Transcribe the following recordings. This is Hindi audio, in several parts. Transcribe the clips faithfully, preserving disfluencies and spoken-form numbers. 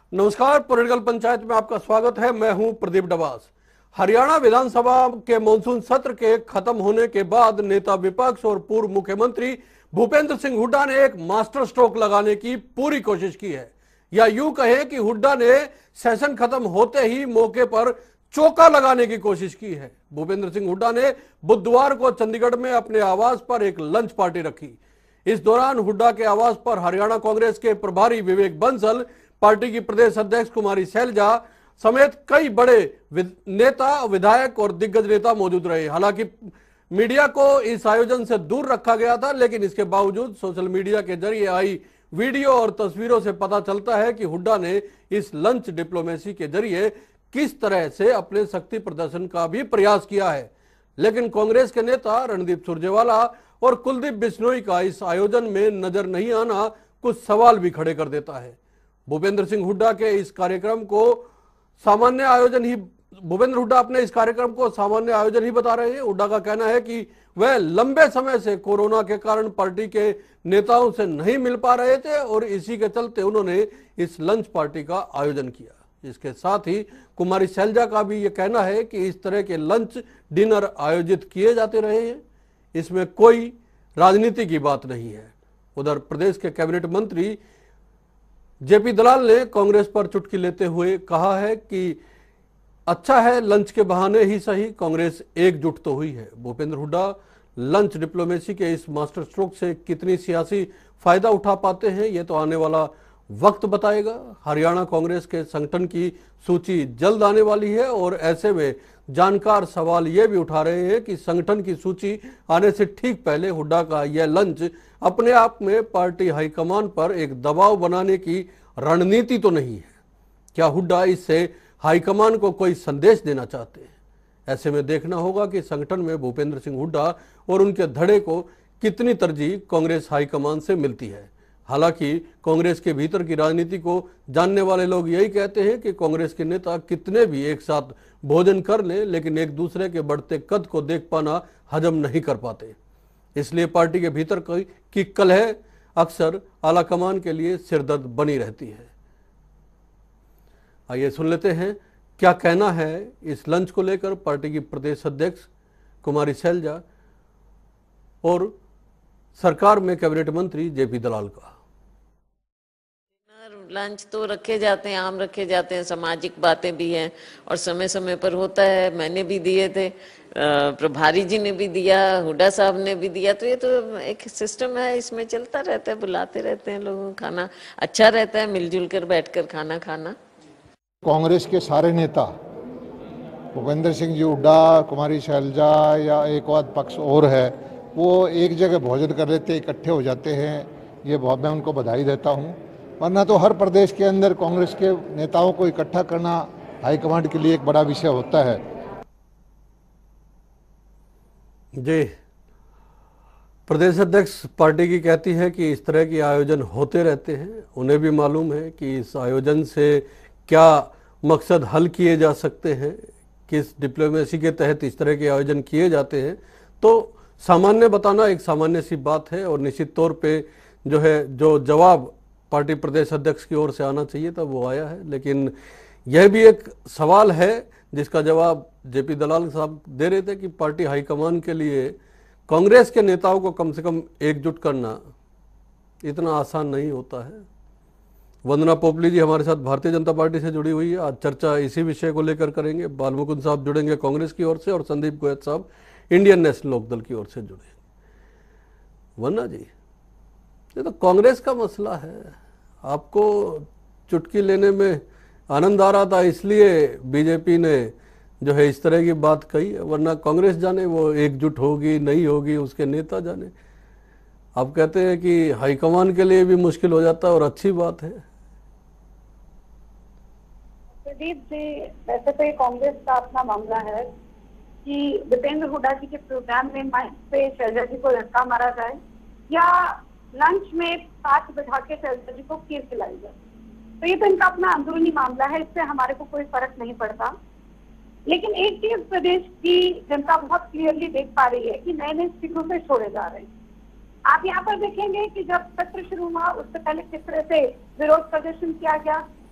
नमस्कार, पॉलिटिकल पंचायत में आपका स्वागत है। मैं हूं प्रदीप डबास। हरियाणा विधानसभा के मॉनसून सत्र के खत्म होने के बाद नेता विपक्ष और पूर्व मुख्यमंत्री भूपेंद्र सिंह हुड्डा ने एक मास्टर स्ट्रोक लगाने की पूरी कोशिश की है, या यूं कहें कि हुड्डा ने सेशन खत्म होते ही मौके पर चौका लगाने की कोशिश की है। भूपेंद्र सिंह हुड्डा ने बुधवार को चंडीगढ़ में अपने आवास पर एक लंच पार्टी रखी। इस दौरान हुड्डा के आवास पर हरियाणा कांग्रेस के प्रभारी विवेक बंसल, पार्टी की प्रदेश अध्यक्ष कुमारी शैलजा समेत कई बड़े नेता, विधायक और दिग्गज नेता मौजूद रहे। हालांकि मीडिया को इस आयोजन से दूर रखा गया था, लेकिन इसके बावजूद सोशल मीडिया के जरिए आई वीडियो और तस्वीरों से पता चलता है कि हुड्डा ने इस लंच डिप्लोमेसी के जरिए किस तरह से अपने शक्ति प्रदर्शन का भी प्रयास किया है। लेकिन कांग्रेस के नेता रणदीप सुरजेवाला और कुलदीप बिश्नोई का इस आयोजन में नजर नहीं आना कुछ सवाल भी खड़े कर देता है। भूपेंद्र सिंह हुड्डा के इस कार्यक्रम को सामान्य आयोजन ही भूपेंद्र हुड्डा अपने इस कार्यक्रम को सामान्य आयोजन ही बता रहे हैं। हुड्डा का कहना है कि वह लंबे समय से कोरोना के कारण पार्टी के नेताओं से नहीं मिल पा रहे थे और इसी के चलते उन्होंने इस लंच पार्टी का आयोजन किया। इसके साथ ही कुमारी शैलजा का भी यह कहना है कि इस तरह के लंच डिनर आयोजित किए जाते रहे हैं, इसमें कोई राजनीति की बात नहीं है। उधर प्रदेश के कैबिनेट मंत्री जेपी दलाल ने कांग्रेस पर चुटकी लेते हुए कहा है कि अच्छा है लंच के बहाने ही सही, कांग्रेस एकजुट तो हुई है। भूपेंद्र हुड्डा लंच डिप्लोमेसी के इस मास्टर स्ट्रोक से कितनी सियासी फायदा उठा पाते हैं, यह तो आने वाला वक्त बताएगा। हरियाणा कांग्रेस के संगठन की सूची जल्द आने वाली है और ऐसे में जानकार सवाल यह भी उठा रहे हैं कि संगठन की सूची आने से ठीक पहले हुड्डा का यह लंच अपने आप में पार्टी हाईकमान पर एक दबाव बनाने की रणनीति तो नहीं है। क्या हुड्डा इससे हाईकमान को कोई संदेश देना चाहते हैं? ऐसे में देखना होगा कि संगठन में भूपेंद्र सिंह हुड्डा और उनके धड़े को कितनी तरजीह कांग्रेस हाईकमान से मिलती है। हालांकि कांग्रेस के भीतर की राजनीति को जानने वाले लोग यही कहते हैं कि कांग्रेस के नेता कितने भी एक साथ भोजन कर लें, लेकिन एक दूसरे के बढ़ते कद को देख पाना हजम नहीं कर पाते। इसलिए पार्टी के भीतर की कलह अक्सर आलाकमान के लिए सिरदर्द बनी रहती है। आइए सुन लेते हैं क्या कहना है इस लंच को लेकर पार्टी की प्रदेश अध्यक्ष कुमारी शैलजा और सरकार में कैबिनेट मंत्री जेपी दलाल का। लंच तो रखे जाते हैं, आम रखे जाते हैं, सामाजिक बातें भी हैं और समय समय पर होता है। मैंने भी दिए थे, प्रभारी जी ने भी दिया, हुड्डा साहब ने भी दिया, तो ये तो एक सिस्टम है, इसमें चलता रहता है, बुलाते रहते हैं लोगों को। खाना अच्छा रहता है, मिलजुल कर बैठकर खाना खाना। कांग्रेस के सारे नेता भूपेंद्र सिंह जी हुड्डा, कुमारी शैलजा या एक आध पक्ष और है, वो एक जगह भोजन कर लेते, इकट्ठे हो जाते हैं। ये बहुत मैं उनको बधाई देता हूँ। वरना तो हर प्रदेश के अंदर कांग्रेस के नेताओं को इकट्ठा करना हाईकमांड के लिए एक बड़ा विषय होता है। जी, प्रदेश अध्यक्ष पार्टी की कहती है कि इस तरह के आयोजन होते रहते हैं। उन्हें भी मालूम है कि इस आयोजन से क्या मकसद हल किए जा सकते हैं, किस डिप्लोमेसी के तहत इस तरह के आयोजन किए जाते हैं। तो सामान्य बताना एक सामान्य सी बात है और निश्चित तौर पे जो है जो जवाब पार्टी प्रदेश अध्यक्ष की ओर से आना चाहिए था वो आया है। लेकिन यह भी एक सवाल है जिसका जवाब जेपी दलाल साहब दे रहे थे कि पार्टी हाईकमान के लिए कांग्रेस के नेताओं को कम से कम एकजुट करना इतना आसान नहीं होता है। वंदना पोपली जी हमारे साथ भारतीय जनता पार्टी से जुड़ी हुई है। आज चर्चा इसी विषय को लेकर करेंगे। बालमुकुंद साहब जुड़ेंगे कांग्रेस की ओर से और संदीप गोयल साहब इंडियन नेशनल लोकदल की ओर से जुड़ेंगे। वंदना जी, ये तो कांग्रेस का मसला है। आपको चुटकी लेने में आनंद आ रहा था, इसलिए बीजेपी ने जो है इस तरह की बात कही, वरना कांग्रेस जाने वो एकजुट होगी नहीं होगी, उसके नेता जाने। आप कहते हैं कि हाईकमान के लिए भी मुश्किल हो जाता है और अच्छी बात है। प्रदीप जी, वैसे तो ये कांग्रेस का अपना मामला है कि भूपेंद्र हुड्डा जी के प्रोग्राम में माइक पे शैलजा जी को धक्का मारा जाए या लंच में साथ बिठा के शैलजा जी को खीर खिलाई जाए, तो ये तो इनका अपना अंदरूनी मामला है, इससे हमारे को कोई फर्क नहीं पड़ता। लेकिन एक चीज प्रदेश की जनता बहुत क्लियरली देख पा रही है कि नए नए सीटों से छोड़े जा रहे हैं। आप यहाँ पर देखेंगे कि जब सत्र शुरू हुआ उससे पहले किस तरह से विरोध प्रदर्शन किया गया,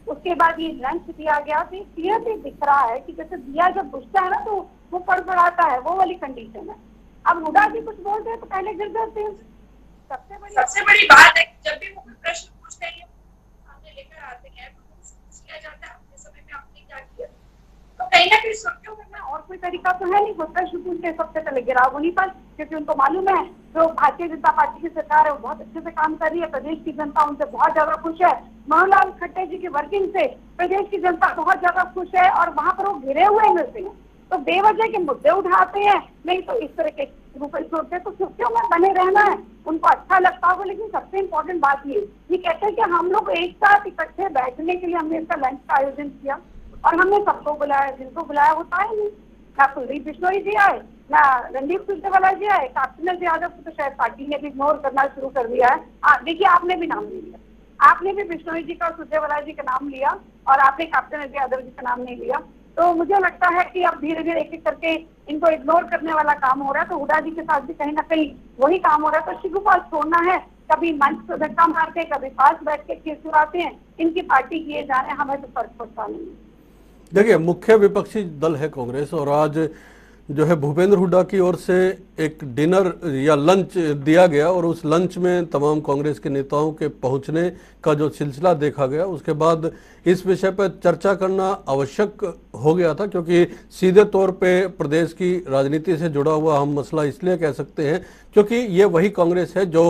उसके बाद ये लंच दिया गया। तो क्लियरली दिख रहा है कि जैसे दिया जब बुझता है ना तो वो फड़फड़ाता है, वो वाली कंडीशन है। अब हुड्डा जी कुछ बोलते हैं तो पहले गिर जाते हैं। सबसे बड़ी सबसे बड़ी बात है कि जब भी वो कोई प्रश्न पूछते हैं सामने लेकर आते हैं किया जाता है अपने समय में आपने क्या किया, तो कहीं ना कहीं सुर्खियों में और कोई तरीका तो है नहीं। कोई प्रश्न पूछ के सबसे पहले गिराव नहीं पाए, क्योंकि उनको मालूम है जो भारतीय जनता पार्टी की सरकार है वो बहुत अच्छे से काम कर रही है, प्रदेश की जनता उनसे बहुत ज्यादा खुश है। मनोहरलाल खट्टर जी की वर्किंग से प्रदेश की जनता बहुत ज्यादा खुश है और वहाँ पर वो घिरे हुए मिलते हैं। तो बेवजह के मुद्दे उठाते हैं, नहीं तो इस तरह के रूप छोड़ते तो सुर्खियों में बने रहना है। उनको अच्छा लगता होगा, लेकिन सबसे इम्पोर्टेंट बात ये ये कहते हैं कि हम लोग एक साथ इकट्ठे बैठने के लिए हमने इसका लंच का आयोजन किया और हमने सबको बुलाया। जिनको बुलाया होता है नहीं, ना कुलदीप बिश्नोई जी आए, ना रणदीप सुरजेवाला जी आए, कैप्टन यादव को तो शायद पार्टी ने भी इग्नोर करना शुरू कर दिया है। देखिए आपने भी नाम नहीं लिया, आपने भी बिश्नोई जी का और सुरजेवाला जी का नाम लिया और आपने कैप्टन यादव जी का नाम नहीं लिया। तो मुझे लगता है कि अब धीरे धीरे एक एक करके इनको इग्नोर करने वाला काम हो रहा है। तो हुड्डा जी के साथ भी कहीं ना कहीं वही काम हो रहा है। तो शिबू पाल छोड़ना है, कभी मंच पर धक्का मारते, कभी पास बैठ के केस चुराते हैं, इनकी पार्टी किए जा रहे हैं, हमें तो फर्क पड़ता नहीं है। देखिए, मुख्य विपक्षी दल है कांग्रेस और आज जो है भूपेंद्र हुड्डा की ओर से एक डिनर या लंच दिया गया और उस लंच में तमाम कांग्रेस के नेताओं के पहुंचने का जो सिलसिला देखा गया, उसके बाद इस विषय पर चर्चा करना आवश्यक हो गया था, क्योंकि सीधे तौर पे प्रदेश की राजनीति से जुड़ा हुआ हम मसला इसलिए कह सकते हैं क्योंकि ये वही कांग्रेस है जो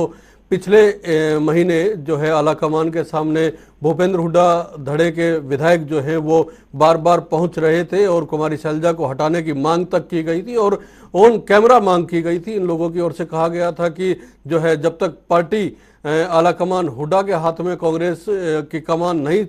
पिछले महीने जो है आलाकमान के सामने भूपेंद्र हुड्डा धड़े के विधायक जो हैं वो बार बार पहुंच रहे थे और कुमारी शैलजा को हटाने की मांग तक की गई थी और ऑन कैमरा मांग की गई थी। इन लोगों की ओर से कहा गया था कि जो है जब तक पार्टी आलाकमान हुड्डा के हाथ में कांग्रेस की कमान नहीं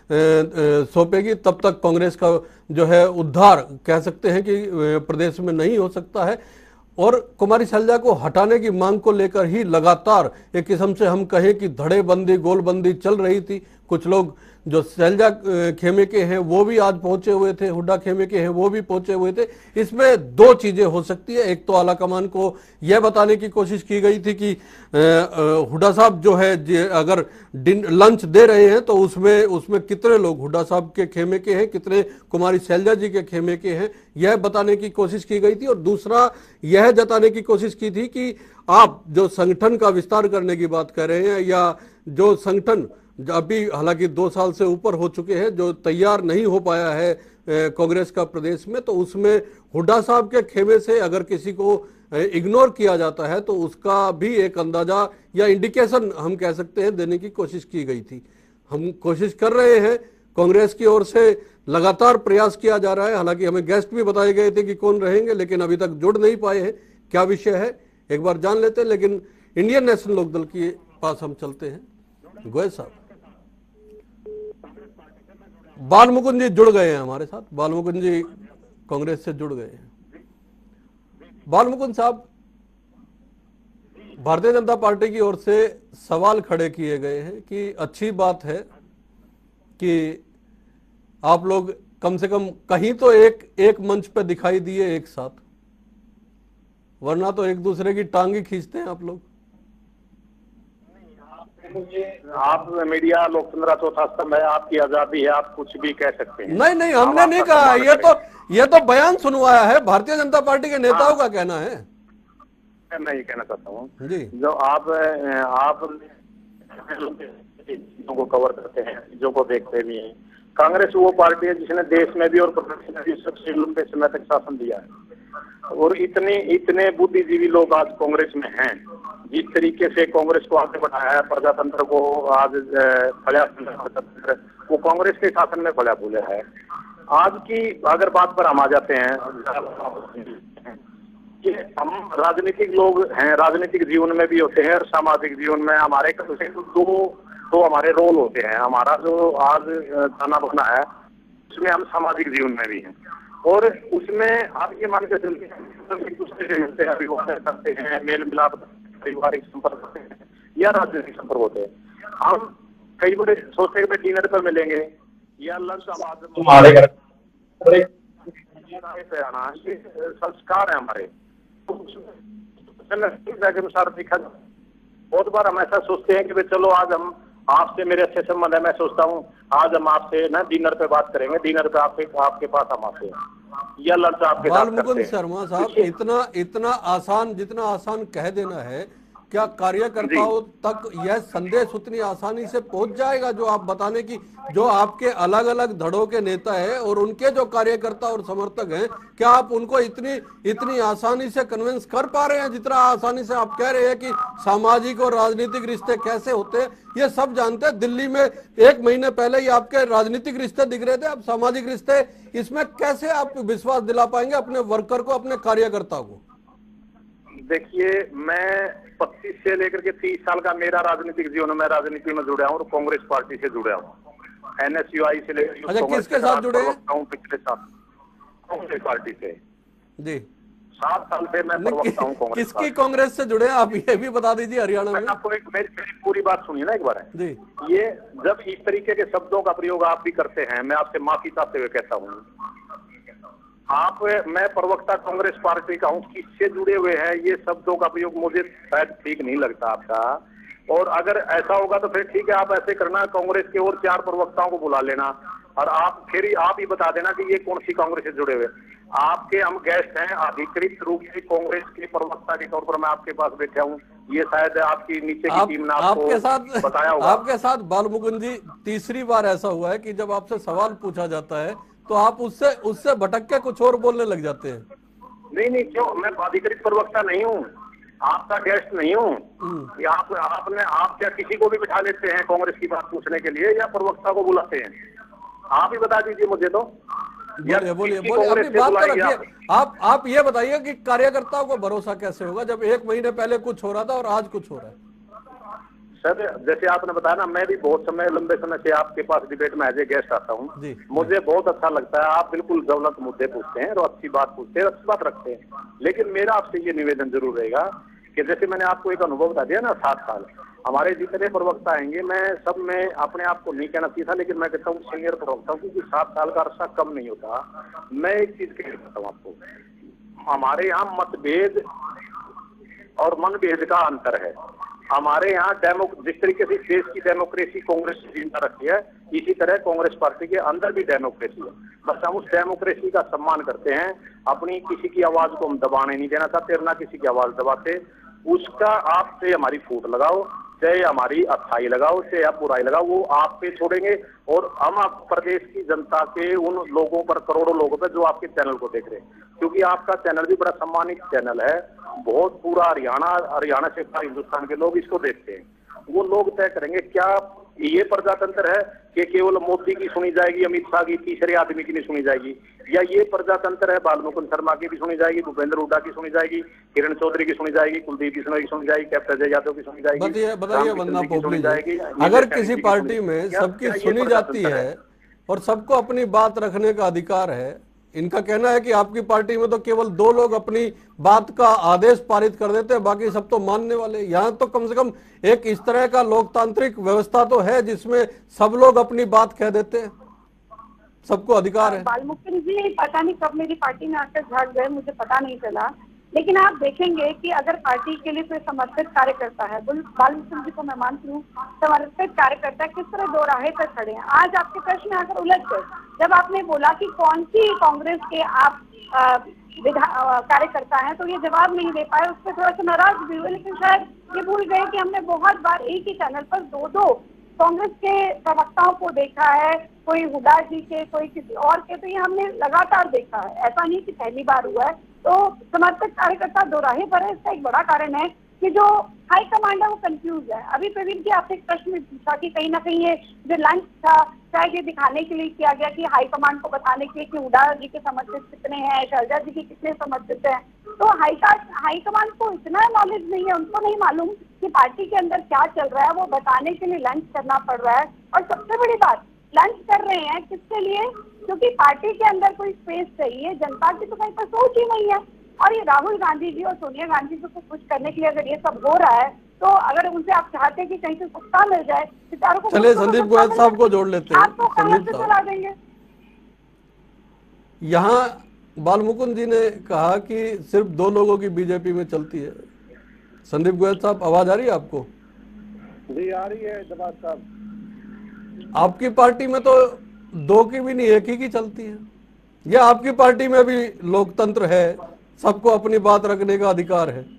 सौंपेगी तब तक कांग्रेस का जो है उद्धार कह सकते हैं कि प्रदेश में नहीं हो सकता है। और कुमारी शैलजा को हटाने की मांग को लेकर ही लगातार एक किस्म से हम कहें कि धड़ेबंदी गोलबंदी चल रही थी। कुछ लोग जो शैलजा खेमे के हैं वो भी आज पहुंचे हुए थे, हुड्डा खेमे के हैं वो भी पहुंचे हुए थे। इसमें दो चीजें हो सकती है। एक तो आलाकमान को यह बताने की कोशिश की गई थी कि हुड्डा साहब जो है अगर लंच दे रहे हैं तो उसमें उसमें कितने लोग हुड्डा साहब के खेमे के हैं, कितने कुमारी शैलजा जी के खेमे के हैं, यह बताने की कोशिश की गई थी। और दूसरा यह जताने की कोशिश की थी कि आप जो संगठन का विस्तार करने की बात कर रहे हैं या जो संगठन अभी हालांकि दो साल से ऊपर हो चुके हैं जो तैयार नहीं हो पाया है कांग्रेस का प्रदेश में, तो उसमें हुड्डा साहब के खेमे से अगर किसी को इग्नोर किया जाता है तो उसका भी एक अंदाजा या इंडिकेशन हम कह सकते हैं देने की कोशिश की गई थी। हम कोशिश कर रहे हैं, कांग्रेस की ओर से लगातार प्रयास किया जा रहा है। हालांकि हमें गेस्ट भी बताए गए थे कि कौन रहेंगे, लेकिन अभी तक जुड़ नहीं पाए हैं। क्या विषय है एक बार जान लेते हैं, लेकिन इंडियन नेशनल लोकदल के पास हम चलते हैं। गोयल साहब, बाल मुकुंद जी जुड़ गए हैं हमारे साथ। बाल मुकुंद जी कांग्रेस से जुड़ गए हैं। बाल मुकुंद साहब, भारतीय जनता पार्टी की ओर से सवाल खड़े किए गए हैं कि अच्छी बात है कि आप लोग कम से कम कहीं तो एक एक मंच पर दिखाई दिए एक साथ, वरना तो एक दूसरे की टांगी खींचते हैं आप लोग। आप मीडिया लोकतंत्र चौथा स्तंभ है, आपकी आजादी है, आप कुछ भी कह सकते हैं। नहीं नहीं, हमने नहीं कहा। ये तो ये तो बयान सुनवाया है, भारतीय जनता पार्टी के नेताओं का कहना है। मैं ये कहना चाहता हूँ जी, जो आप आप चीजों को कवर करते हैं, चीजों को देखते भी हैं। कांग्रेस वो पार्टी है जिसने देश में भी और प्रदेश में भी सबसे लंबे समय तक शासन दिया है और इतने इतने बुद्धिजीवी लोग आज कांग्रेस में हैं। जिस तरीके से कांग्रेस को आगे बढ़ाया है, प्रजातंत्र को आज फलिया वो कांग्रेस के शासन में फलिया फूला है। आज की अगर बात पर हम आ जाते हैं कि हम राजनीतिक लोग हैं, राजनीतिक जीवन में भी होते हैं और सामाजिक जीवन में हमारे दो दो हमारे रोल होते हैं। हमारा जो आज खाना बना है उसमें हम सामाजिक जीवन में भी हैं और उसमें आप ये मान के चलते हैं एक दूसरे से मिलते हैं, अभिवादन करते हैं, मेल मिलाप, पारिवारिक संपर्क होते हैं या राजनीतिक संपर्क होते हैं। हम कई बड़े सोचते हैं डिनर पर मिलेंगे या लंच आना, ये संस्कार है हमारे के अनुसार देखा। बहुत बार हम ऐसा सोचते हैं कि भाई चलो आज हम आपसे मेरे अच्छे संबंध है। मैं सोचता हूँ आज हम आपसे ना डिनर पे बात करेंगे, डिनर पे आपके आपके पास हम आते हैं या लंच आपके साथ करते बालमुकुंद हैं। शर्मा साहब, देखिए, इतना इतना आसान, जितना आसान कह देना है, क्या कार्यकर्ताओं तक यह संदेश उतनी आसानी से पहुंच जाएगा जो आप बताने की, जो आपके अलग अलग धड़ों के नेता है और उनके जो कार्यकर्ता और समर्थक हैं, क्या आप उनको इतनी इतनी आसानी से कन्विंस कर पा रहे हैं जितना आसानी से आप कह रहे हैं कि सामाजिक और राजनीतिक रिश्ते कैसे होते हैं? ये सब जानते हैं। दिल्ली में एक महीने पहले ही आपके राजनीतिक रिश्ते दिख रहे थे, अब सामाजिक रिश्ते, इसमें कैसे आप विश्वास दिला पाएंगे अपने वर्कर को, अपने कार्यकर्ता को? देखिए, मैं पच्चीस से लेकर के तीस साल का मेरा राजनीतिक जीवन, मैं राजनीति में जुड़ा हूँ और कांग्रेस पार्टी से जुड़ा हूँ। एनएसयूआई से लेकर अच्छा, किसके साथ जुड़े हैं? पिछले साल कांग्रेस पार्टी से जी, सात साल से मैं प्रवक्ता हूँ कांग्रेस। किसकी कांग्रेस से जुड़े हैं आप ये भी बता दीजिए हरियाणा में। आपको एक मेरी, मेरी पूरी बात सुनिए ना एक बार है जी। ये जब इस तरीके के शब्दों का प्रयोग आप भी करते हैं, मैं आपसे माफी चाहते हुए कहता हूँ। आप, मैं प्रवक्ता कांग्रेस पार्टी का हूँ, किससे जुड़े हुए हैं, ये शब्दों का प्रयोग मुझे शायद ठीक नहीं लगता आपका। और अगर ऐसा होगा तो फिर ठीक है, आप ऐसे करना, कांग्रेस के और चार प्रवक्ताओं को बुला लेना और आप फिर ही आप ही बता देना कि ये कौन सी कांग्रेस से जुड़े हुए। आपके हम गेस्ट हैं, अधिकृत रूप से कांग्रेस के प्रवक्ता के तौर पर मैं आपके पास बैठा हूँ। ये शायद आपकी नीचे की आप, टीम ने आपको आपके साथ बताया होगा। आपके साथ बालमुकुंद जी, तीसरी बार ऐसा हुआ है कि जब आपसे सवाल पूछा जाता है तो आप उससे उससे भटक के कुछ और बोलने लग जाते हैं। नहीं नहीं, क्यों? मैं अधिकृत प्रवक्ता नहीं हूँ, आपका गेस्ट नहीं हूँ। आप आपने आप क्या किसी को भी बिठा लेते हैं कांग्रेस की बात पूछने के लिए या प्रवक्ता को बुलाते हैं? आप ही बता दीजिए मुझे तो। बोलिए बोलिए बोलिए, अपनी बात तो रखिए। आप आप ये बताइए कि कार्यकर्ताओं को भरोसा कैसे होगा जब एक महीने पहले कुछ हो रहा था और आज कुछ हो रहा है? सर, जैसे आपने बताया ना, मैं भी बहुत समय लंबे समय से आपके पास डिबेट में एज ए गेस्ट आता हूँ। मुझे बहुत अच्छा लगता है, आप बिल्कुल ज्वलंत मुद्दे पूछते हैं और अच्छी बात पूछते हैं, अच्छी बात रखते हैं। लेकिन मेरा आपसे ये निवेदन जरूर रहेगा कि जैसे मैंने आपको एक अनुभव बता दिया ना, सात साल हमारे जितने प्रवक्ता आएंगे, मैं सब में अपने आप को नहीं कहना चाहिए था, लेकिन मैं कहता हूँ सीनियर प्रवक्ता हूँ, क्योंकि सात साल का अरसा कम नहीं होता। मैं एक चीज कहता हूँ आपको, हमारे यहाँ मतभेद और मनभेद का अंतर है। हमारे यहाँ डेमो जिस तरीके से देश की डेमोक्रेसी कांग्रेस जिंदा रखी है, इसी तरह कांग्रेस पार्टी के अंदर भी डेमोक्रेसी है। बस हम उस डेमोक्रेसी का सम्मान करते हैं, अपनी किसी की आवाज को हम दबाने नहीं देना चाहते और ना किसी की आवाज दबाते। उसका आपसे हमारी फूट लगाओ, चाहे हमारी अच्छाई लगाओ, चाहे आप बुराई लगाओ, वो आप पे छोड़ेंगे। और हम आप प्रदेश की जनता के उन लोगों पर, करोड़ों लोगों पर जो आपके चैनल को देख रहे हैं, क्योंकि आपका चैनल भी बड़ा सम्मानित चैनल है, बहुत पूरा हरियाणा हरियाणा से पूरा हिंदुस्तान के लोग इसको देखते हैं। वो लोग तय करेंगे क्या ये प्रजातंत्र है कि केवल मोदी की सुनी जाएगी, अमित शाह की, तीसरे आदमी की नहीं सुनी जाएगी, या ये प्रजातंत्र है बालमुकुंद शर्मा की भी सुनी जाएगी, भूपेंद्र हुड्डा की सुनी जाएगी, किरण चौधरी की सुनी जाएगी, कुलदीप बिश्नोई की सुनी जाएगी, कैप्टन अजय यादव की सुनी जाएगी। बताइए बताइए वंदना पोपली जी, अगर किसी पार्टी में सबकी सुनी जाती है और सबको अपनी बात रखने का अधिकार है, इनका कहना है कि आपकी पार्टी में तो केवल दो लोग अपनी बात का आदेश पारित कर देते हैं, बाकी सब तो मानने वाले। यहाँ तो कम से कम एक इस तरह का लोकतांत्रिक व्यवस्था तो है जिसमें सब लोग अपनी बात कह देते हैं, सबको अधिकार है। बालमुकुंद जी, पता नहीं कब मेरी पार्टी में आकर झाड़ गए, मुझे पता नहीं चला, लेकिन आप देखेंगे कि अगर पार्टी के लिए कोई समर्पित कार्यकर्ता है, बालमुकुंद जी को मैं मानती हूँ, समर्पित कार्यकर्ता किस तरह दो राहें पर खड़े हैं। आज आपके प्रश्न आकर उलझ गए जब आपने बोला कि कौन सी कांग्रेस के आप कार्यकर्ता हैं, तो ये जवाब नहीं दे पाए, उस पर थोड़ा सा नाराज भी हुए। लेकिन शायद ये भूल गए कि हमने बहुत बार एक ही चैनल पर दो दो कांग्रेस के प्रवक्ताओं को देखा है, कोई हुड्डा जी के, कोई किसी और के, तो ये हमने लगातार देखा है, ऐसा नहीं कि पहली बार हुआ है। तो समर्पित कार्यकर्ता दो राहें पर है। इसका एक बड़ा कारण है कि जो हाई कमांड है वो कंफ्यूज है। अभी प्रवीण जी आपसे एक प्रश्न पूछा कि कहीं ना कहीं ये जो लंच था शायद ये दिखाने के लिए किया गया कि हाई कमांड को बताने के लिए कि हुड्डा जी के समर्थित कितने हैं, शैलजा जी के कितने समर्थित हैं। तो हाई हाई कमांड को इतना नॉलेज नहीं है, उनको नहीं मालूम कि पार्टी के अंदर क्या चल रहा है, वो बताने के लिए लंच करना पड़ रहा है। और सबसे बड़ी बात, लंच कर रहे हैं किसके लिए? क्योंकि पार्टी के अंदर कोई स्पेस चाहिए, जनता की तो कहीं पर सोच ही नहीं है। और ये राहुल गांधी जी और सोनिया गांधी जी को खुश करने के लिए अगर ये सब हो रहा है, तो अगर उनसे आप चाहते हैं कि कहीं से सत्ता मिल जाए, सितारों को चलिए संदीप गोयल साहब को जोड़ लेते हैं। आपको कहाँ से चला देंगे? यहाँ बालमुकुंद जी ने कहा कि सिर्फ दो लोगों की बीजेपी में चलती है। संदीप गोयल साहब, आवाज आ रही है आपको? जी आ रही है जवाब साहब। आपकी पार्टी में तो दो की भी नहीं, एक ही की चलती है। या आपकी पार्टी में भी लोकतंत्र है, सबको अपनी बात रखने का अधिकार है?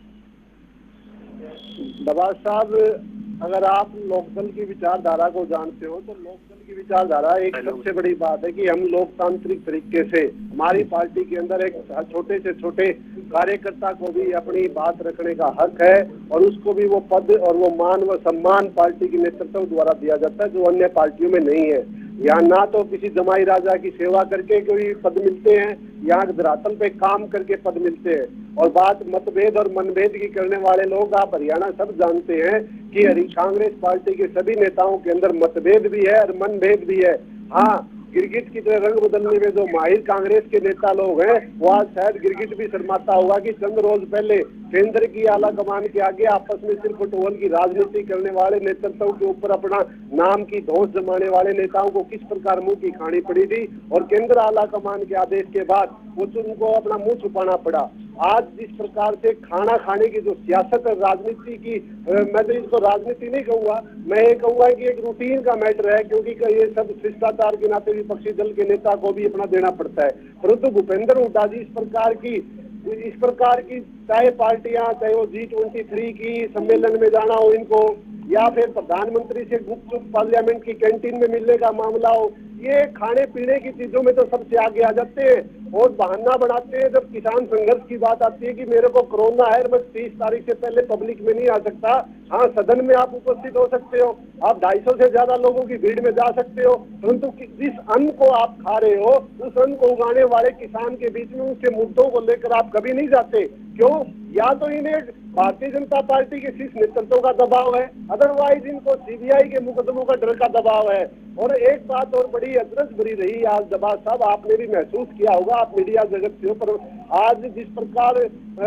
दबाज साहब, अगर आप लोकदल की विचारधारा को जानते हो तो लोकदल की विचारधारा एक सबसे बड़ी बात है कि हम लोकतांत्रिक तरीके से, हमारी पार्टी के अंदर एक छोटे से छोटे कार्यकर्ता को भी अपनी बात रखने का हक है और उसको भी वो पद और वो मान व सम्मान पार्टी के नेतृत्व द्वारा दिया जाता है, जो अन्य पार्टियों में नहीं है। यहाँ ना तो किसी जमाई राजा की सेवा करके कोई पद मिलते हैं, यहाँ धरातल पे काम करके पद मिलते हैं। और बात मतभेद और मनभेद की करने वाले लोग, आप हरियाणा सब जानते हैं कि हरी कांग्रेस पार्टी के सभी नेताओं के अंदर मतभेद भी है और मनभेद भी है। हाँ, गिरगिट की तरह रंग बदलने में जो माहिर कांग्रेस के नेता लोग हैं, वो आज शायद गिरगिट भी शर्माता होगा कि चंद रोज पहले केंद्र की आला कमान के आगे आपस में सिर्फ टोल की राजनीति करने वाले नेतृत्व के ऊपर अपना नाम की धौंस जमाने वाले नेताओं को किस प्रकार मुंह की खानी पड़ी थी, और केंद्र आला कमान के आदेश के बाद वो उनको अपना मुंह छुपाना पड़ा। आज जिस प्रकार से खाना खाने की जो सियासत है राजनीति की, मैं तो इसको राजनीति नहीं कहूंगा, मैं ये कहूंगा कि एक रूटीन का मैटर है, क्योंकि ये सब शिष्टाचार के नाते विपक्षी दल के नेता को भी अपना देना पड़ता है। परंतु भूपेंद्र हुड्डा जी इस प्रकार की इस प्रकार की चाहे पार्टियां, चाहे वो जी ट्वेंटी थ्री की सम्मेलन में जाना हो इनको, या फिर प्रधानमंत्री से गुपचुप पार्लियामेंट की कैंटीन में मिलने का मामला हो, ये खाने पीने की चीजों में तो सबसे आगे आ जाते हैं और बहाना बनाते हैं। जब किसान संघर्ष की बात आती है कि मेरे को कोरोना है, मैं तीस तारीख से पहले पब्लिक में नहीं आ सकता, हाँ सदन में आप उपस्थित हो सकते हो, आप ढाई सौ से ज्यादा लोगों की भीड़ में जा सकते हो, परंतु जिस अन्न को आप खा रहे हो उस अन्न को उगाने वाले किसान के बीच में उसके मुद्दों को लेकर आप कभी नहीं जाते। क्यों? या तो इन्हें भारतीय जनता पार्टी के शीर्ष नेतृत्व का दबाव है, अदरवाइज इनको सीबीआई के मुकदमों का डर का दबाव है। और एक बात और बड़ी अदरस भरी रही आज दबाव साहब, आपने भी महसूस किया होगा, आप मीडिया जगत से हो, पर आज जिस प्रकार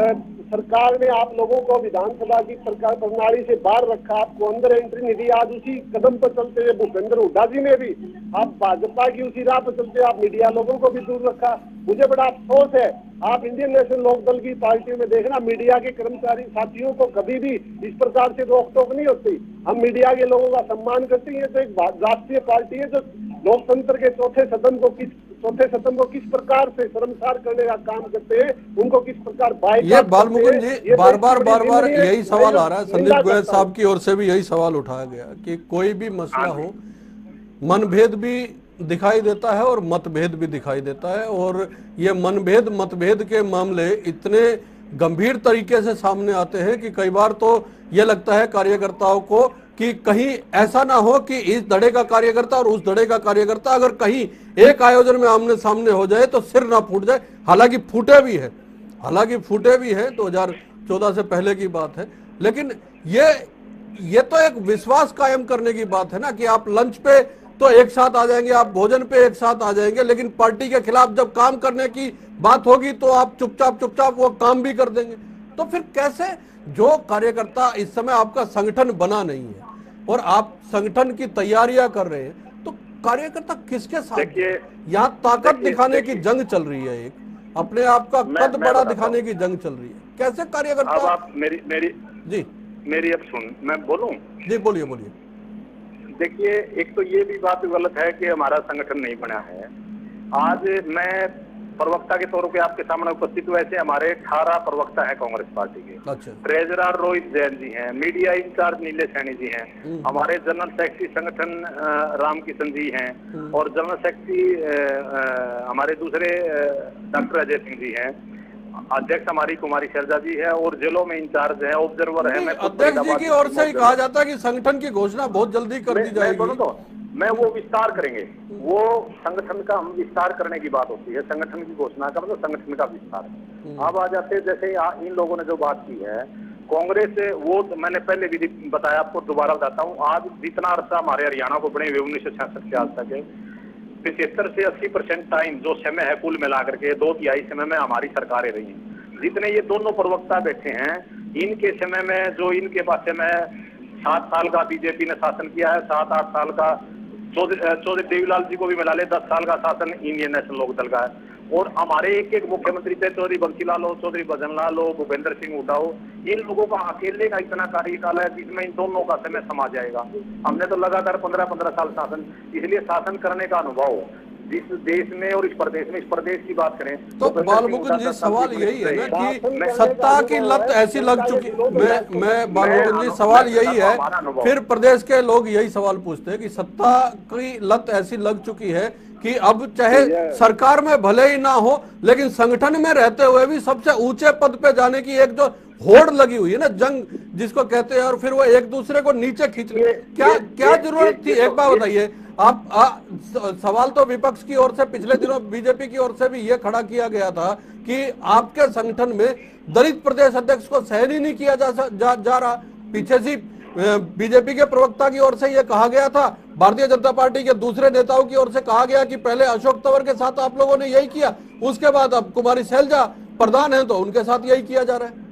सरकार ने आप लोगों को विधानसभा की प्रकार प्रणाली से बाहर रखा, आपको अंदर एंट्री नहीं दी, आज उसी कदम पर चलते हुए भूपेंद्र हुड्डा जी ने भी आप भाजपा की उसी राह पर चलते हुए आप मीडिया लोगों को भी दूर रखा। मुझे बड़ा अफसोस है, आप इंडियन नेशनल लोकदल की पार्टी में देखना, मीडिया के कर्मचारी साथियों को कभी भी इस प्रकार से रोक टोक नहीं होती। हम मीडिया के लोगों का सम्मान करते हैं, तो एक राष्ट्रीय पार्टी है जो लोकतंत्र के चौथे सदन को किस चौथे सदन को किस प्रकार से शर्मसार करने का काम करते हैं, उनको किस प्रकार बाइक। ये बालमुकुंद जी बार बार बार बार यही सवाल आ रहा है, संदीप गोयल साहब की ओर से भी यही सवाल उठाया गया कि कोई भी मसला हो, मनभेद भी दिखाई देता है और मतभेद भी दिखाई देता है, और ये मनभेद मतभेद के मामले इतने गंभीर तरीके से सामने आते हैं कि कई बार तो ये लगता है कार्यकर्ताओं को कि कहीं ऐसा ना हो कि इस धड़े का कार्यकर्ता और उस धड़े का कार्यकर्ता अगर कहीं एक आयोजन में आमने सामने हो जाए तो सिर ना फूट जाए। हालांकि फूटे भी है हालांकि फूटे भी है दो हज़ार चौदह से पहले की बात है, लेकिन ये ये तो एक विश्वास कायम करने की बात है ना कि आप लंच पे तो एक साथ आ जाएंगे, आप भोजन पे एक साथ आ जाएंगे, लेकिन पार्टी के खिलाफ जब काम करने की बात होगी तो आप चुपचाप चुपचाप वो काम भी कर देंगे। तो फिर कैसे, जो कार्यकर्ता इस समय आपका संगठन बना नहीं है और आप संगठन की तैयारियां कर रहे हैं, तो कार्यकर्ता किसके साथ? यहाँ ताकत दिखाने की जंग चल रही है, एक अपने आप का कद बड़ा दिखाने की जंग चल रही है, कैसे कार्यकर्ता? अब आप मेरी मेरी जी मेरी अब सुन, मैं बोलूं? जी बोलिए बोलिए। देखिए, एक तो ये भी बात गलत है कि हमारा संगठन नहीं बना है। आज मैं प्रवक्ता के तौर पे आपके सामने उपस्थित हुए, ऐसे हमारे अठारह प्रवक्ता है कांग्रेस पार्टी के। अच्छा। ट्रेजरर रोहित जैन जी हैं, मीडिया इंचार्ज नीले सैनी जी हैं, हमारे जनरल सेक्रेटरी संगठन राम किशन जी हैं, और जनरल सेक्रेटरी हमारे दूसरे डॉक्टर अजय सिंह जी हैं, अध्यक्ष हमारी कुमारी शैलजा जी है, और जिलों में इंचार्ज है, ऑब्जर्वर है। मैं अध्यक्ष जी की ओर से ही कहा जाता है कि संगठन की घोषणा बहुत जल्दी कर दी जाएगी। तो मैं वो विस्तार करेंगे, वो संगठन का हम विस्तार करने की बात होती है, संगठन की घोषणा का मतलब संगठन का विस्तार। अब आ जाते जैसे इन लोगों ने जो बात की है कांग्रेस, वो तो मैंने पहले भी बताया, आपको दोबारा बताता हूँ। आज जितना अरसा हमारे हरियाणा को बने हुए उन्नीस सौ छियासठ से आज तक पिछहत्तर से अस्सी परसेंट टाइम जो समय है कुल मिलाकर के दो तिहाई समय में हमारी सरकारें रही हैं। जितने ये दोनों प्रवक्ता बैठे हैं, इनके समय में जो इनके पास समय सात साल का बीजेपी ने शासन किया है, सात आठ साल का चौधरी चौधरी देवीलाल जी को भी मिला ले, दस साल का शासन इंडियन नेशनल लोकदल का है। और हमारे एक एक मुख्यमंत्री थे, चौधरी बंसीलाल हो, चौधरी भजनलाल हो, भूपेंद्र सिंह हुड्डा हो, इन लोगों का अकेले का इतना कार्यकाल है जिसमें इन दोनों का समय समा जाएगा। हमने तो लगातार पंद्रह पंद्रह साल शासन, इसलिए शासन करने का अनुभव जिस देश में और इस प्रदेश में, इस प्रदेश की बात करें तो बालमुकुंद जी सवाल यही है ना कि सत्ता की लत ऐसी लग चुकी, मैं मैं बालमुकुंद जी सवाल यही है, फिर प्रदेश के लोग यही सवाल पूछते हैं कि सत्ता की लत ऐसी लग चुकी है कि अब चाहे सरकार में भले ही ना हो लेकिन संगठन में रहते हुए भी सबसे ऊंचे पद पे जाने की एक जो होड़ लगी हुई है ना, जंग जिसको कहते हैं, और फिर वो एक दूसरे को नीचे खींचने, क्या क्या जरूरत थी? एक बात बताइए आप, आ, सवाल तो विपक्ष की ओर से पिछले दिनों बीजेपी की ओर से भी ये खड़ा किया गया था कि आपके संगठन में दलित प्रदेश अध्यक्ष को सहन ही नहीं किया जा, जा, जा रहा। पीछे से बीजेपी के प्रवक्ता की ओर से ये कहा गया था, भारतीय जनता पार्टी के दूसरे नेताओं की ओर से कहा गया कि पहले अशोक तंवर के साथ आप लोगों ने यही किया, उसके बाद अब कुमारी शैलजा प्रधान है तो उनके साथ यही किया जा रहा है।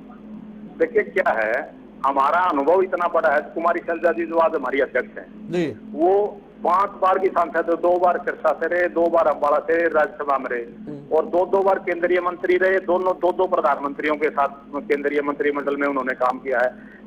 देखिए क्या है, हमारा अनुभव इतना बड़ा है। कुमारी शैलजा जी जो आज हमारी अध्यक्ष हैं जी, वो पांच बार की सांसद, दो बार सिरसा से रहे, दो बार अम्बाड़ा से राज्यसभा में रहे और दो दो बार केंद्रीय मंत्री रहे। दोनों दो दो प्रधानमंत्रियों के साथ केंद्रीय मंत्रिमंडल में उन्होंने काम किया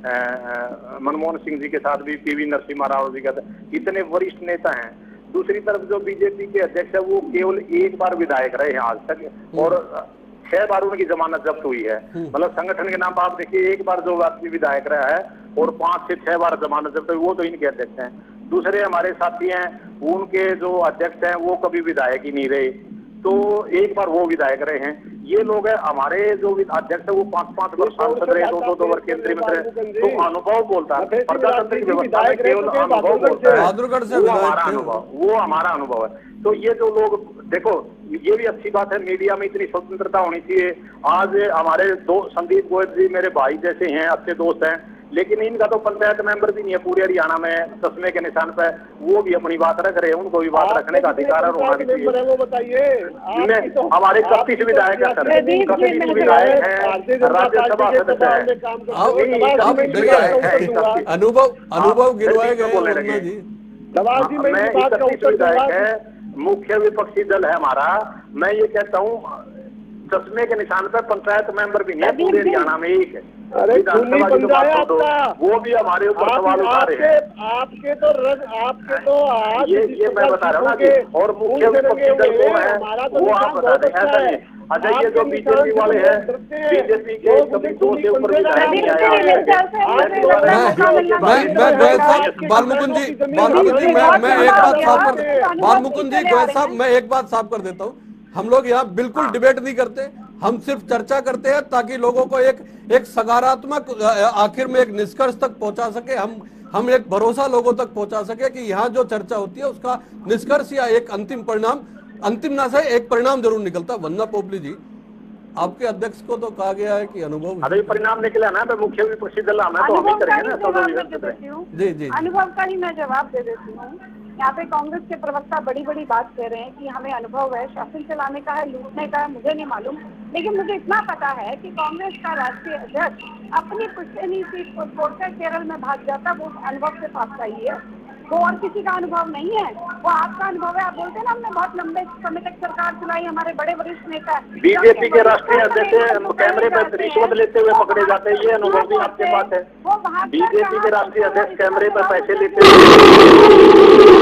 है। मनमोहन सिंह जी के साथ भी, पीवी नरसिम्हा राव जी का, इतने वरिष्ठ नेता हैं। दूसरी तरफ जो बीजेपी के अध्यक्ष है वो केवल एक बार विधायक रहे हैं आज तक और छह बार उनकी जमानत जब्त हुई है। मतलब संगठन के नाम पर आप देखिए, एक बार जो व्यक्ति विधायक रहा है और पांच से छह बार जमानत जब्त हुई, वो तो इनके अध्यक्ष हैं। दूसरे हमारे साथी हैं, उनके जो अध्यक्ष हैं वो कभी विधायक ही नहीं रहे, तो एक बार वो विधायक रहे हैं। ये लोग है हमारे जो अध्यक्ष है वो पांच पांच वर्ष सांसद रहे, दो दो दो वर्ष केंद्रीय मंत्री। तो अनुभव बोलता है, प्रजातांत्रिक व्यवस्था में केवल अनुभव बोलता है, वो हमारा अनुभव वो हमारा अनुभव है। तो ये जो लोग, देखो ये भी अच्छी बात है, मीडिया में इतनी स्वतंत्रता होनी चाहिए। आज हमारे दो संदीप गोयल जी मेरे भाई जैसे हैं, अच्छे दोस्त हैं, लेकिन इनका तो पंचायत मेंबर भी नहीं है पूरे हरियाणा में चश्मे के निशान पे, वो भी अपनी बात रख रहे हैं, उनको भी बात रखने का अधिकार और होना भी चाहिए। वो बताइए, हमारे छत्तीस विधायक है सर, छत्तीस विधायक है, राज्यसभा सदस्य है, अनुभव अनुभव गिरवाए गए जी। मैं इकतीस विधायक है, मुख्य विपक्षी दल है हमारा। मैं ये कहता हूँ चश्मे के निशान पे पंचायत मेंबर भी नहीं है पूरे हरियाणा में, एक है। अरे खूनी बन जाए आपका, वो भी हमारे ऊपर सवाल उठा रहे हैं। आपके तो रज, आपके तो आज ये ये मैं बता रहा हूँ ना कि और मुख्य विपक्षी दल वो है, वो आप बता दें ऐसा नहीं। अच्छा ये जो बीजेपी वाले हैं, बीजेपी के कभी दो से ऊपर विधायक नहीं आया। बालमुकुंद जी बालमुकुंद जी मैं मैं एक बात साफ कर बालमुकुंद जी गोयल साहब मैं एक बात साफ कर देता हूँ, हम लोग यहाँ बिल्कुल डिबेट नहीं करते, हम सिर्फ चर्चा करते हैं ताकि लोगों को एक एक सकारात्मक आखिर में एक निष्कर्ष तक पहुंचा सके, हम हम एक भरोसा लोगों तक पहुंचा सके कि यहाँ जो चर्चा होती है उसका निष्कर्ष या एक अंतिम परिणाम, अंतिम ना से एक परिणाम जरूर निकलता। वंदना पोपली जी, आपके अध्यक्ष को तो कहा गया है कि अनुभव अरे परिणाम निकला ना, तो मुख्य विपक्षी दल हमें तो हम ही करेंगे ना। जी जी अनुभव का ही मैं जवाब दे देती हूँ। यहाँ पे कांग्रेस के प्रवक्ता बड़ी बड़ी बात कह रहे हैं कि हमें अनुभव है, शासन चलाने का है, लूटने का है, मुझे नहीं मालूम, लेकिन मुझे इतना पता है कि कांग्रेस का राष्ट्रीय अध्यक्छ अपनी पुश्तैनी सीट को छोड़कर केरल में भाग जाता, वो अनुभव से पाता ही है, वो और किसी का अनुभव नहीं है, वो आपका अनुभव है। आप बोलते हैं ना हमने बहुत लंबे समय तक सरकार चलाई, हमारे बड़े वरिष्ठ नेता बीजेपी के राष्ट्रीय अध्यक्ष कैमरे पर रिश्वत लेते हुए पकड़े जाते हैं, ये अनुभव भी आपके पास है। बीजेपी के राष्ट्रीय अध्यक्ष कैमरे पर पैसे लेते हुए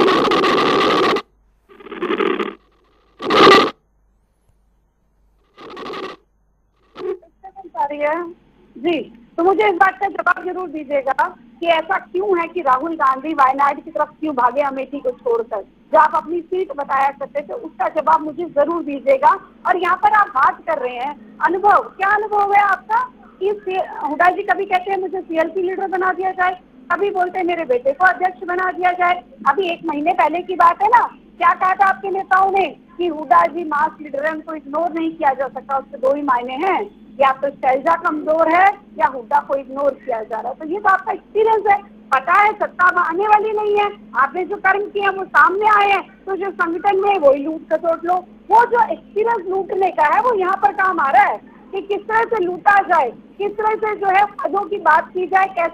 जी, तो मुझे इस बात का जवाब जरूर दीजिएगा कि ऐसा क्यों है कि राहुल गांधी वायनाड की तरफ क्यों भागे अमेठी को छोड़कर, जो आप अपनी सीट बताया करते थे, उसका जवाब मुझे जरूर दीजिएगा। और यहाँ पर आप बात कर रहे हैं अनुभव, क्या अनुभव है आपका कि हुड्डा जी कभी कहते हैं मुझे सीएलपी लीडर बना दिया जाए, कभी बोलते हैं मेरे बेटे को अध्यक्ष बना दिया जाए। अभी एक महीने पहले की बात है ना, क्या कहा था आपके नेताओं ने कि हुड्डा जी मास लीडर है, उनको इग्नोर नहीं किया जा सकता, उसके दो ही मायने हैं, या तो शैलजा कमजोर है या हुड्डा को इग्नोर किया जा रहा है। तो ये तो आपका एक्सपीरियंस है, पता है सत्ता आने वाली नहीं है, आपने जो कर्म किए वो सामने आए हैं, तो जो संगठन में वही लूट खसोट लो। वो जो एक्सपीरियंस लूटने का है वो यहाँ पर काम आ रहा है कि किस तरह से लूटा जाए, किस तरह से जो है पदों की बात की जाए, कैसे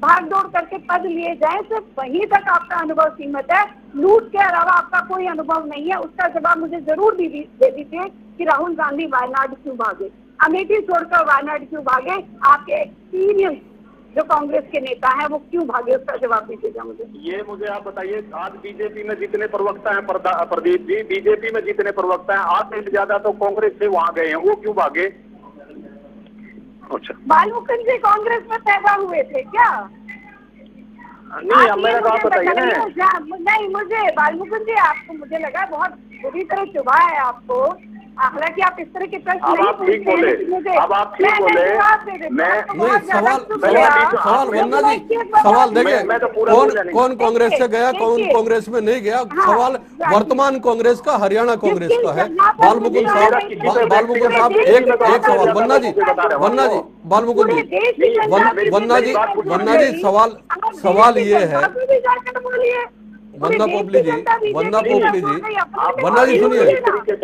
भाग दौड़ करके पद लिए जाए, सिर्फ वहीं तक आपका अनुभव सीमित है, लूट के अलावा आपका कोई अनुभव नहीं है। उसका जवाब मुझे जरूर दे दीजिए कि राहुल गांधी वायनाड क्यों भागे, अमेठी छोड़कर वायनाड क्यों भागे, आपके एक्सपीरियंस जो कांग्रेस के नेता हैं वो क्यों भागे, उसका जवाब दीजिएगा मुझे। ये मुझे आप बताइए, आज बीजेपी में जितने प्रवक्ता हैं प्रदीप जी, बीजेपी में जितने प्रवक्ता हैं आधे से ज्यादा तो कांग्रेस से वहां गए हैं, वो क्यों भागे? अच्छा, बालमुकुंद जी कांग्रेस में पैदा हुए थे क्या? नहीं, अब मेरा बात बताइए ना। नहीं, मुझे बालमुकुंद जी आपको मुझे लगा बहुत बुरी तरह चुभा है आपको, हालांकि आप इस तरह के प्रश्न नहीं पूछते हैं मुझे। अब आप ठीक बोले, मैं नहीं, सवाल सवाल सवाल वन्ना जी, सवाल देखिए, कौन कौन कांग्रेस से गया, कौन कांग्रेस में नहीं गया, सवाल वर्तमान कांग्रेस का, हरियाणा कांग्रेस का है। बालमुकुंद साहब, बालमुकुंद साहब एक एक सवाल, वन्ना जी, वन्ना जी, बालमुकुंद जी, वन्ना जी, वन्ना जी, सवाल सवाल ये है, वन्ना पोपली जी, वन्ना पोपली जी, वन्ना जी सुनिए,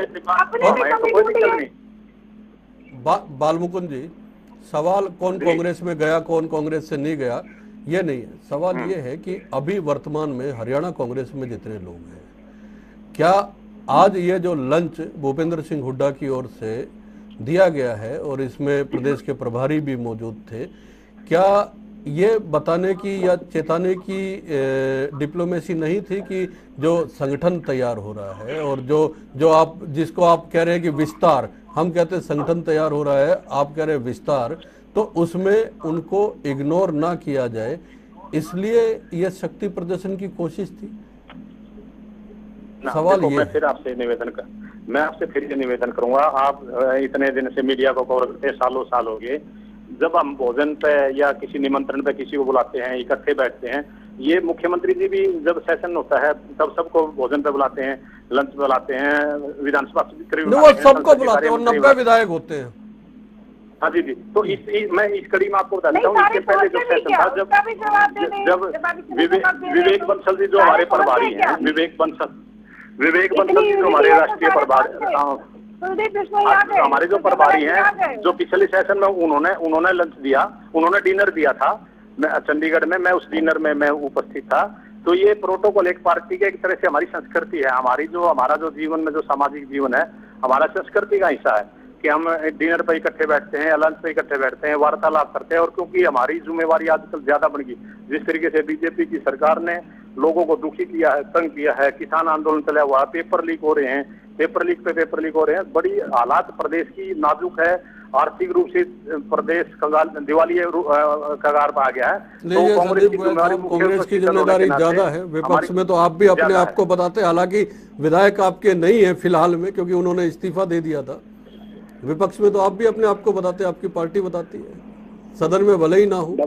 बा, बालमुकुंद जी, सवाल कौन कांग्रेस में गया, कौन कांग्रेस से नहीं गया, ये नहीं है। सवाल ये है कि अभी वर्तमान में हरियाणा कांग्रेस में जितने लोग हैं, क्या आज ये जो लंच भूपेंद्र सिंह हुड्डा की ओर से दिया गया है और इसमें प्रदेश के प्रभारी भी मौजूद थे, क्या ये बताने की या चेताने की डिप्लोमेसी नहीं थी कि जो संगठन तैयार हो रहा है और जो जो आप जिसको आप कह रहे हैं कि विस्तार, हम कहते हैं संगठन तैयार हो रहा है, आप कह रहे हैं विस्तार, तो उसमें उनको इग्नोर ना किया जाए, इसलिए यह शक्ति प्रदर्शन की कोशिश थी? सवाल ये, मैं फिर आपसे निवेदन कर मैं आपसे फिर ये निवेदन करूंगा, आप इतने दिन से मीडिया को कवर करते, सालों साल हो गए, जब हम भोजन पे या किसी निमंत्रण पे किसी को बुलाते हैं, इकट्ठे बैठते हैं, ये मुख्यमंत्री जी भी जब सेशन होता है तब सबको भोजन पे बुलाते हैं, लंच बुलाते हैं, विधानसभा वो सबको बुलाते हैं और नब्बे विधायक होते हैं। हाँ जी जी, तो इस, इस मैं इस कड़ी में आपको बताता हूँ, इसके पहले जो सेशन था, जब जब विवेक बंसल जी जो हमारे प्रभारी हैं, विवेक बंसल विवेक बंसल जी जो हमारे राष्ट्रीय प्रभारी, हमारे जो प्रभारी हैं, जो पिछले सेशन में उन्होंने उन्होंने लंच दिया, उन्होंने डिनर दिया था, मैं चंडीगढ़ में, मैं उस डिनर में मैं उपस्थित था। तो ये प्रोटोकॉल एक पार्टी के एक तरह से हमारी संस्कृति है, हमारी जो हमारा जो जीवन में जो सामाजिक जीवन है, हमारा संस्कृति का हिस्सा है कि हम डिनर पर इकट्ठे बैठते हैं, लंच पे इकट्ठे बैठते हैं, वार्तालाप करते हैं। और क्योंकि हमारी जिम्मेवारी आजकल ज्यादा बढ़ गई, जिस तरीके से बीजेपी की सरकार ने लोगों को दुखी किया है, तंग किया है, किसान आंदोलन चला हुआ, पेपर लीक हो रहे हैं, पेपर लीक पे पेपर लीक हो रहे हैं, बड़ी हालात प्रदेश की नाजुक है, आर्थिक रूप से प्रदेश कंगाल दिवाली कगार पर आ गया है। तो कांग्रेस की जिम्मेदारी कांग्रेस की जिम्मेदारी ज्यादा है, विपक्ष में तो आप भी अपने आप को बताते, हालांकि विधायक आपके नहीं है फिलहाल में क्योंकि उन्होंने इस्तीफा दे दिया था, विपक्ष में तो आप भी अपने आप को बताते, आपकी पार्टी बताती है, सदन में भले ही ना हो।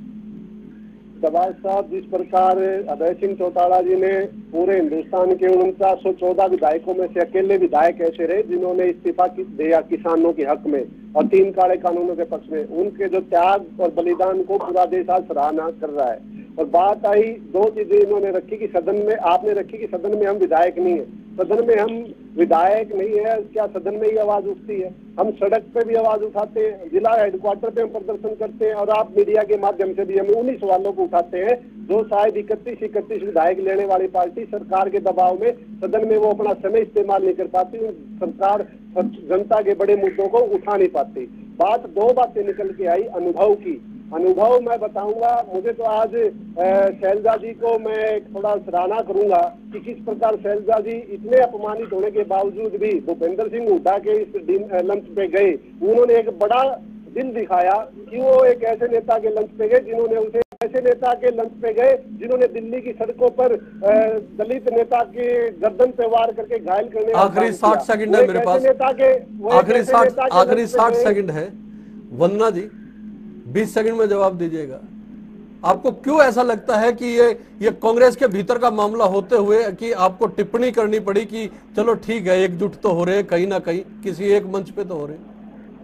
दबाव साहब, जिस प्रकार अभय सिंह चौटाला जी ने पूरे हिंदुस्तान के उनचास सौ चौदह विधायकों में से अकेले विधायक ऐसे रहे जिन्होंने इस्तीफा दिया किसानों के हक में और तीन काले कानूनों के पक्ष में, उनके जो त्याग और बलिदान को पूरा देश आज सराहना कर रहा है। और बात आई, दो चीजें इन्होंने रखी कि सदन में, आपने रखी कि सदन में हम विधायक नहीं है, सदन में हम विधायक नहीं है, क्या सदन में ही आवाज उठती है? हम सड़क पे भी आवाज उठाते हैं, जिला हेडक्वार्टर पे हम प्रदर्शन करते हैं और आप मीडिया के माध्यम से भी हम उन्हीं सवालों को उठाते हैं जो शायद इकतीस इकतीस विधायक लेने वाली पार्टी सरकार के दबाव में सदन में वो अपना समय इस्तेमाल नहीं कर पाती, सरकार जनता के बड़े मुद्दों को उठा नहीं पाती। बात दो बातें निकल के आई अनुभव की। अनुभव मैं बताऊंगा, मुझे तो आज शैलजा जी को मैं थोड़ा सराहना करूंगा कि किस प्रकार शैलजा जी इतने अपमानित होने के बावजूद भी भूपेंद्र सिंह हुड्डा के इस लंच पे गए, उन्होंने एक बड़ा दिल दिखाया कि वो एक ऐसे नेता के लंच पे गए जिन्होंने उसे ऐसे नेता के लंच पे गए जिन्होंने दिल्ली की सड़कों पर दलित नेता के गर्दन पे वार करके घायल करने, आखिरी साठ सेकंड है मेरे पास, आखिरी साठ आखिरी साठ सेकंड है, वंदना जी बीस सेकंड में जवाब दीजिएगा। आपको क्यों ऐसा लगता है कि ये ये कांग्रेस के भीतर का मामला होते हुए कि आपको टिप्पणी करनी पड़ी कि चलो ठीक है एकजुट तो हो रहे हैं, कहीं ना कहीं किसी एक मंच पे तो हो रहे हैं?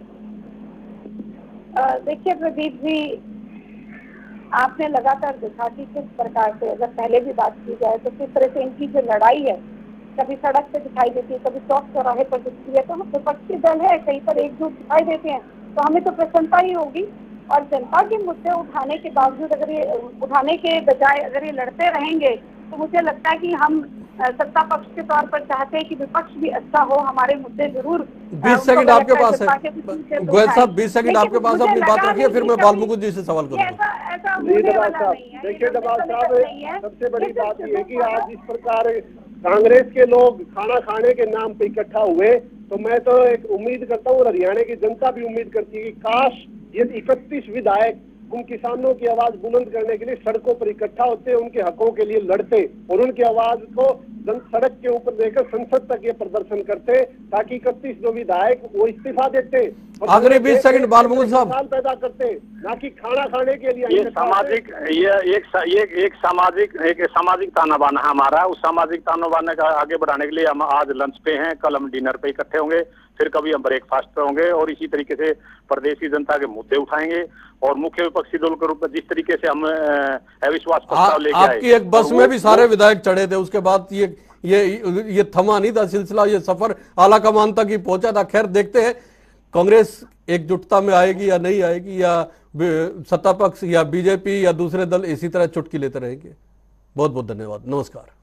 देखिए प्रदीप जी, आपने लगातार देखा कि किस प्रकार से, अगर पहले भी बात की जाए तो किस तरह से इनकी जो लड़ाई है कभी सड़क पे दिखाई देती है, कभी चौक चौराहे पर दिखती है, तो हम विपक्षी दल है कहीं पर एकजुट दिखाई देते हैं तो हमें तो प्रसन्नता ही होगी और जनता के मुद्दे उठाने के बावजूद अगर ये उठाने के बजाय अगर ये लड़ते रहेंगे तो मुझे लगता है कि हम सत्ता पक्ष के तौर पर चाहते हैं कि विपक्ष भी अच्छा हो, हमारे मुद्दे जरूर बीस सेकंड आपके पास है गोयल साहब, बीस सेकंड आपके पास, अपनी बात रखिए, फिर मैं बालमुकुंद जी से सवाल करूंगा। देखिए डबाल साहब, सबसे बड़ी बात यह है कि आज इस प्रकार कांग्रेस के लोग खाना खाने के नाम पे इकट्ठा हुए, तो मैं तो एक उम्मीद करता हूँ और हरियाणा की जनता भी उम्मीद करती है कि काश ये इकतीस विधायक उन किसानों की आवाज बुलंद करने के लिए सड़कों पर इकट्ठा होते, उनके हकों के लिए लड़ते और उनकी आवाज को सड़क के ऊपर लेकर संसद तक ये प्रदर्शन करते, ताकि इकतीस जो विधायक वो इस्तीफा देते। आखिरी बीस सेकंड बालमुकुंद साहब पैदा करते, ना कि खाना खाने के लिए। ये सामाजिक ये एक ये एक सामाजिक एक सामाजिक ताना बाना है हमारा। उस सामाजिक ताना बाना का आगे बढ़ाने के लिए हम आज लंच पे हैं, कल हम डिनर पे इकट्ठे होंगे, फिर कभी हम ब्रेकफास्ट पे होंगे और इसी तरीके से प्रदेश की जनता के मुद्दे उठाएंगे और मुख्य विपक्षी दल के रूप में जिस तरीके से हम अविश्वास प्रस्ताव लेके आए। आपकी एक बस में भी सारे विधायक चढ़े थे, उसके बाद ये ये ये थमा नहीं था सिलसिला, ये सफर आला कमान तक ही पहुंचा था। खैर देखते हैं कांग्रेस एकजुटता में आएगी या नहीं आएगी, या सत्ता पक्ष या बीजेपी या दूसरे दल इसी तरह चुटकी लेते रहेंगे। बहुत बहुत धन्यवाद, नमस्कार।